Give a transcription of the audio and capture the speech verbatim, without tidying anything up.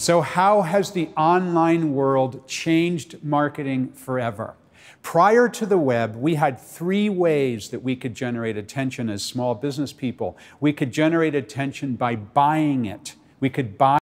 So how has the online world changed marketing forever? Prior to the web, we had three ways that we could generate attention as small business people. We could generate attention by buying it. We could buy